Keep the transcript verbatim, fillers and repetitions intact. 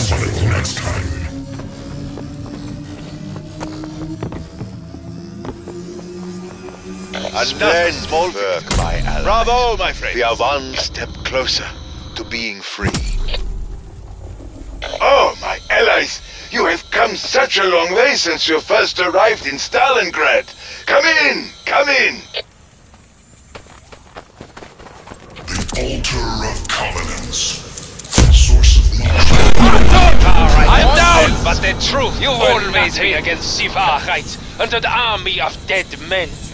Cancel it next time. Splendid work, my ally. Bravo, my friend. We are one step closer to being free. Oh, my allies! You have come such a long way since you first arrived in Stalingrad. Come in! Come in! The Altar of Covenants. Source of knowledge. I'm down! But the truth, you always me against Sivarite, under the army of dead men.